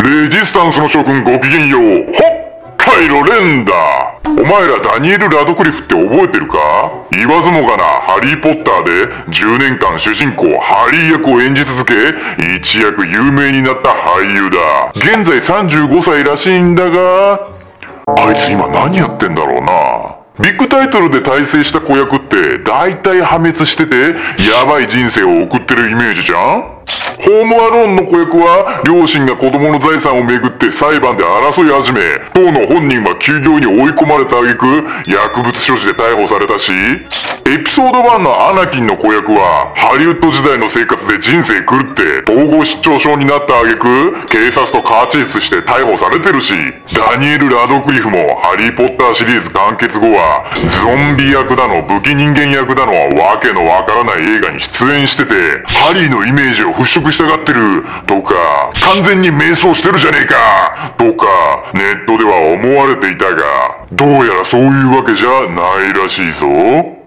レジスタンスの諸君ごきげんよう。カイロレンだ。お前らダニエル・ラドクリフって覚えてるか？言わずもがなハリー・ポッターで10年間主人公ハリー役を演じ続け、一躍有名になった俳優だ。現在35歳らしいんだが、あいつ今何やってんだろうな。ビッグタイトルで大成した子役って大体破滅しててヤバい人生を送ってるイメージじゃん。ホームアローンの子役は両親が子供の財産をめぐって裁判で争い始め、当の本人は休業に追い込まれた挙句薬物所持で逮捕されたし、エピソード1のアナキンの子役はハリウッド時代の生活で人生狂って統合失調症になった挙句警察とカーチェイスして逮捕されてるし、ダニエル・ラドクリフもハリー・ポッターシリーズ完結後はゾンビ役だの武器人間役だのわけのわからない映画に出演してて、ハリーのイメージを払拭したがってるとか、完全に迷走してるじゃねえかとかネットでは思われていたが、どうやらそういうわけじゃないらしいぞ。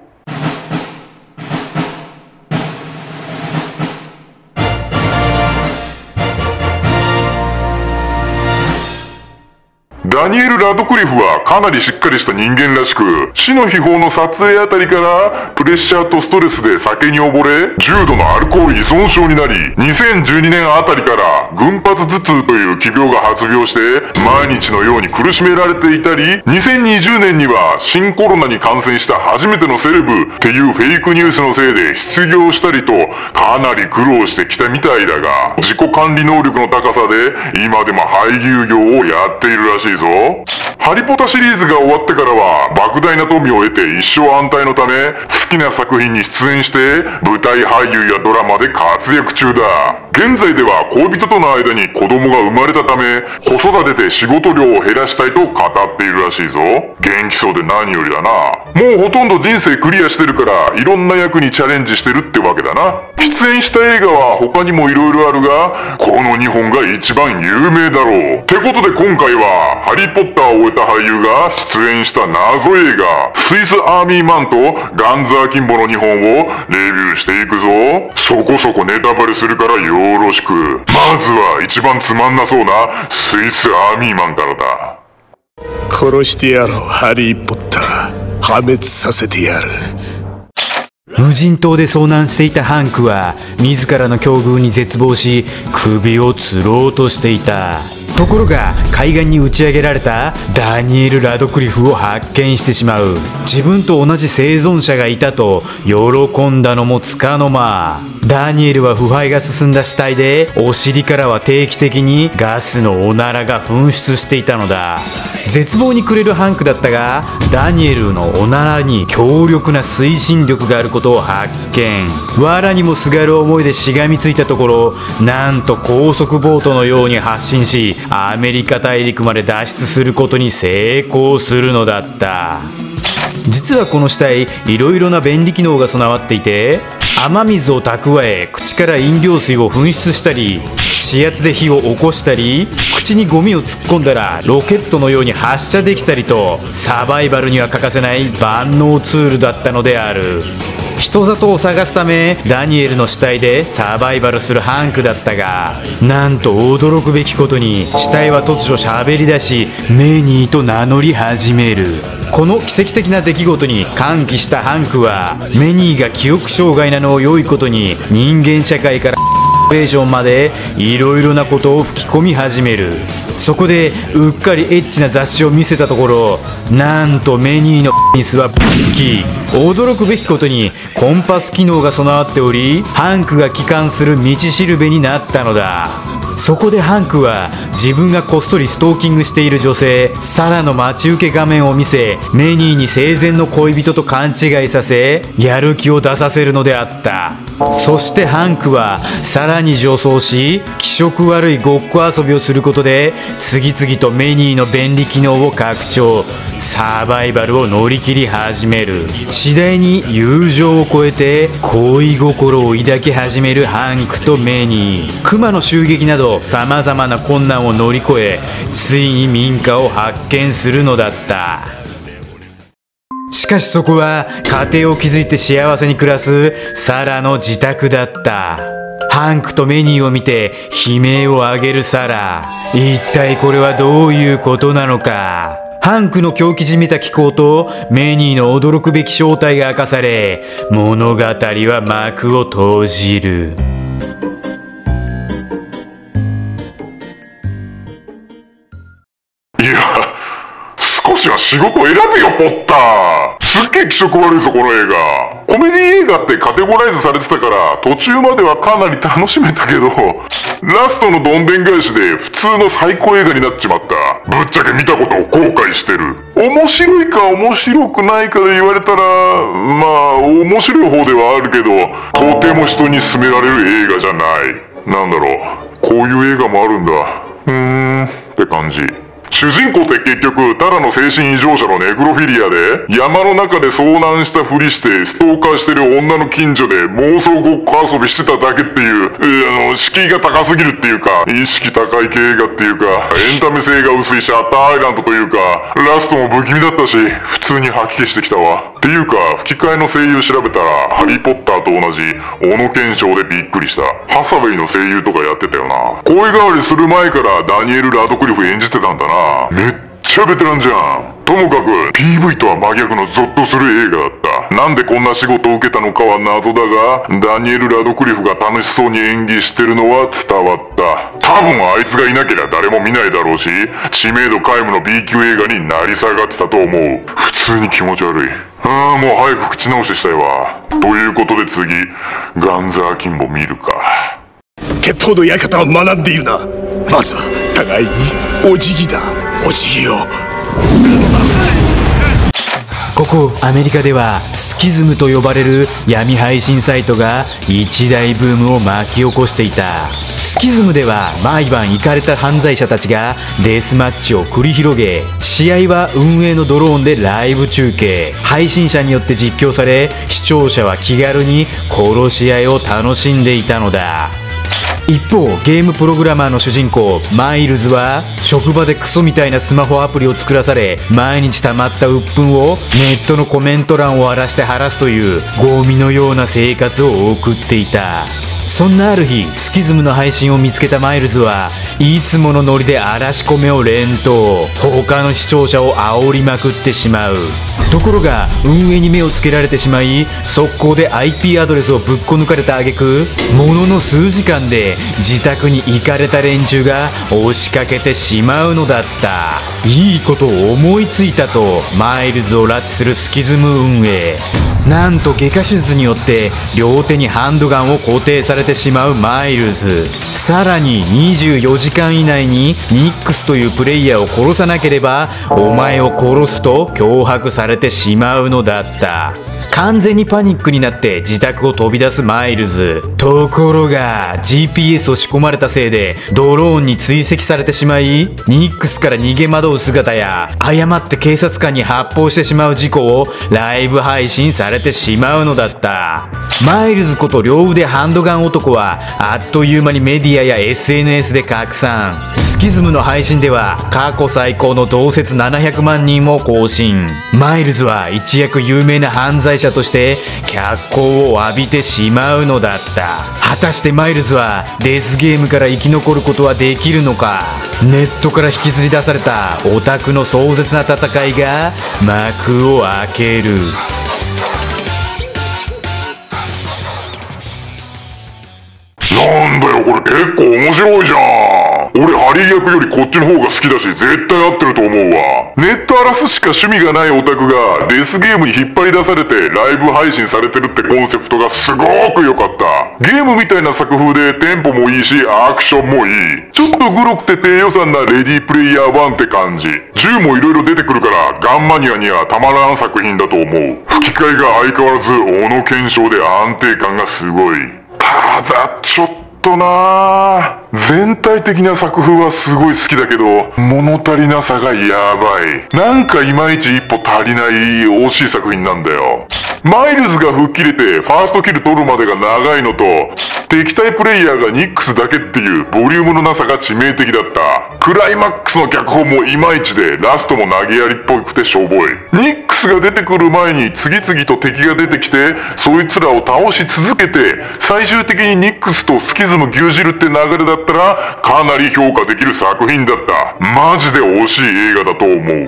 ダニエル・ラドクリフはかなりしっかりした人間らしく、死の秘宝の撮影あたりからプレッシャーとストレスで酒に溺れ、重度のアルコール依存症になり、2012年あたりから群発頭痛という奇病が発病して毎日のように苦しめられていたり、2020年には新コロナに感染した初めてのセレブっていうフェイクニュースのせいで失業したりとかなり苦労してきたみたいだが、自己管理能力の高さで今でも俳優業をやっているらしいぞ。ハリポタシリーズが終わってからは莫大な富を得て一生安泰のため、好きな作品に出演して舞台俳優やドラマで活躍中だ。現在では恋人との間に子供が生まれたため、子育てで仕事量を減らしたいと語っているらしいぞ。元気そうで何よりだな。もうほとんど人生クリアしてるからいろんな役にチャレンジしてるってわけだな。出演した映画は他にも色々あるが、この2本が一番有名だろう。ってことで今回はハリーポッターを終えた俳優が出演した謎映画スイスアーミーマンとガンズ・アキンボの2本をレビューしていくぞ。そこそこネタバレするからよろしく。まずは一番つまんなそうなスイスアーミーマンからだ。 殺してやろうハリー・ポッター。破滅させてやる。 無人島で遭難していたハンクは自らの境遇に絶望し、首を吊ろうとしていた。ところが海岸に打ち上げられたダニエル・ラドクリフを発見してしまう。自分と同じ生存者がいたと喜んだのもつかの間、ダニエルは腐敗が進んだ死体で、お尻からは定期的にガスのおならが噴出していたのだ。絶望に暮れるハンクだったが、ダニエルのおならに強力な推進力があることを発見。藁にもすがる思いでしがみついたところ、なんと高速ボートのように発進し、アメリカ大陸まで脱出することに成功するのだった。実はこの死体、いろいろな便利機能が備わっていて、雨水を蓄え口から飲料水を噴出したり、指圧で火を起こしたり、口にゴミを突っ込んだらロケットのように発射できたりと、サバイバルには欠かせない万能ツールだったのである。人里を探すためダニエルの死体でサバイバルするハンクだったが、なんと驚くべきことに死体は突如喋り出し、メニーと名乗り始める。この奇跡的な出来事に歓喜したハンクは、メニーが記憶障害なのを良いことに人間社会からベーションまでいろいろなことを吹き込み始める。そこでうっかりエッチな雑誌を見せたところ、なんとメニーのペニスは驚くべきことにコンパス機能が備わっており、ハンクが帰還する道しるべになったのだ。そこでハンクは自分がこっそりストーキングしている女性サラの待ち受け画面を見せ、メニーに生前の恋人と勘違いさせ、やる気を出させるのであった。そしてハンクはさらに女装し、気色悪いごっこ遊びをすることで次々とメニーの便利機能を拡張、サバイバルを乗り切り始める。次第に友情を超えて恋心を抱き始めるハンクとメニー。クマの襲撃などさまざまな困難を乗り越え、ついに民家を発見するのだった。しかしそこは家庭を築いて幸せに暮らすサラの自宅だった。 ハンクとメニーを見て悲鳴を上げるサラ。一体これはどういうことなのか。ハンクの狂気じみた気候とメニーの驚くべき正体が明かされ、物語は幕を閉じる。 いや、少しは仕事選べよ、ポッター。すっげえ気色悪いぞ、この映画。コメディ映画ってカテゴライズされてたから、途中まではかなり楽しめたけど、ラストのどんでん返しで普通の最高映画になっちまった。ぶっちゃけ見たことを後悔してる。面白いか面白くないかで言われたら、まあ、面白い方ではあるけど、とても人に勧められる映画じゃない。なんだろう、こういう映画もあるんだ。って感じ。主人公って結局、ただの精神異常者のネクロフィリアで、山の中で遭難したふりして、ストーカーしてる女の近所で妄想ごっこ遊びしてただけっていう、敷居が高すぎるっていうか、意識高い系映画っていうか、エンタメ性が薄いシャッターアイランドというか、ラストも不気味だったし、普通に吐き気してきたわ。っていうか、吹き替えの声優調べたら、ハリーポッターと同じ、小野賢章でびっくりした。ハサウェイの声優とかやってたよな。声変わりする前からダニエル・ラドクリフ演じてたんだな。めっちゃベテランじゃん。ともかく PV とは真逆のゾッとする映画だった。なんでこんな仕事を受けたのかは謎だが、ダニエル・ラドクリフが楽しそうに演技してるのは伝わった。多分あいつがいなけりゃ誰も見ないだろうし、知名度皆無の B 級映画になり下がってたと思う。普通に気持ち悪い。もう早く口直ししたいわ。ということで次、ガンザーキンボ見るか。 決闘のやり方を学んでいるな。まずは互いにお辞儀だ。お辞儀をするのだ。 ここアメリカではスキズムと呼ばれる闇配信サイトが一大ブームを巻き起こしていた。スキズムでは毎晩イカれた犯罪者たちがデスマッチを繰り広げ、試合は運営のドローンでライブ中継、配信者によって実況され、視聴者は気軽に殺し合いを楽しんでいたのだ。一方、ゲームプログラマーの主人公マイルズは職場でクソみたいなスマホアプリを作らされ、毎日溜まった鬱憤をネットのコメント欄を荒らして晴らすというゴミのような生活を送っていた。そんなある日、スキズムの配信を見つけたマイルズはいつものノリで嵐込めを連投、他の視聴者を煽りまくってしまう。ところが運営に目をつけられてしまい、速攻で IP アドレスをぶっこ抜かれた挙句、ものの数時間で自宅に行かれた連中が押しかけてしまうのだった。いいことを思いついたとマイルズを拉致するスキズム運営。なんと外科手術によって両手にハンドガンを固定されてしまうマイルズ。さらに24時間以内にニックスというプレイヤーを殺さなければお前を殺すと脅迫されてしまうのだった。完全にパニックになって自宅を飛び出すマイルズ。ところが GPS を仕込まれたせいでドローンに追跡されてしまい、ニックスから逃げ惑う姿や誤って警察官に発砲してしまう事故をライブ配信されてしまうのだった。マイルズこと両腕ハンドガン男はあっという間にメディアや SNS で拡散。スキズムの配信では過去最高の同説700万人を更新。マイルズは一躍有名な犯罪者として脚光を浴びてしまうのだった。果たしてマイルズはデスゲームから生き残ることはできるのか。ネットから引きずり出されたオタクの壮絶な戦いが幕を開ける。 なんだよこれ結構面白いじゃん。俺ハリー役よりこっちの方が好きだし絶対合ってると思うわ。ネット荒らすしか趣味がないオタクがデスゲームに引っ張り出されてライブ配信されてるってコンセプトがすごく良かった。ゲームみたいな作風でテンポもいいしアクションもいい。ちょっとグロくて低予算なレディープレイヤー1って感じ。銃も色々出てくるからガンマニアにはたまらん作品だと思う。吹き替えが相変わらず小野賢章で安定感がすごい。ただちょっとなぁ、全体的な作風はすごい好きだけど物足りなさがやばい。なんかいまいち一歩足りない惜しい作品なんだよ。マイルズが吹っ切れてファーストキル取るまでが長いのと、 敵対プレイヤーがニックスだけっていうボリュームのなさが致命的だった。クライマックスの脚本もいまいちで、ラストも投げやりっぽくてしょぼい。ニックスが出てくる前に次々と敵が出てきて、そいつらを倒し続けて、最終的にニックスとスキズム牛耳るって流れだったら、かなり評価できる作品だった。マジで惜しい映画だと思う。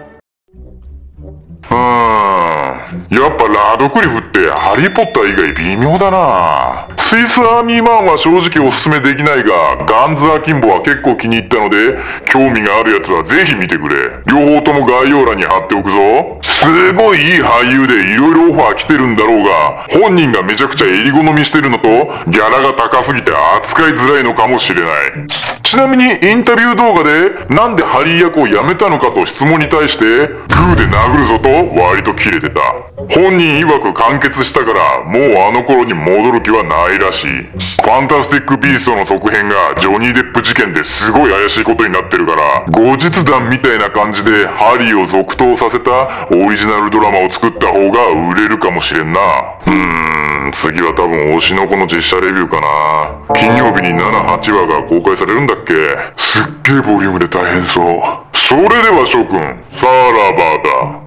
やっぱラドクリフってハリーポッター以外微妙だな。スイスアーミーマンは正直おすすめできないが、ガンズアキンボは結構気に入ったので、興味があるやつはぜひ見てくれ。両方とも概要欄に貼っておくぞ。すごいいい俳優で色々オファー来てるんだろうが、本人がめちゃくちゃ襟好みしてるのと、ギャラが高すぎて扱いづらいのかもしれない。ちなみにインタビュー動画で、なんでハリー役を辞めたのかと質問に対して、グーで殴るぞと割とキレてた。本人曰く完結したから、もうあの頃に戻る気はないらしい。ファンタスティック・ビーストの続編がジョニー・デップ事件ですごい怪しいことになってるから、後日談みたいな感じでハリーを続投させたオリジナルドラマを作った方が売れるかもしれんな。次は多分推しの子の実写レビューかな。金曜日に7、8話が公開されるんだっけ。すっげえボリュームで大変そう。それでは諸君、さらばだ。